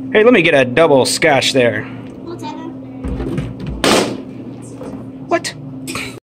Hey, let me get a double scotch there.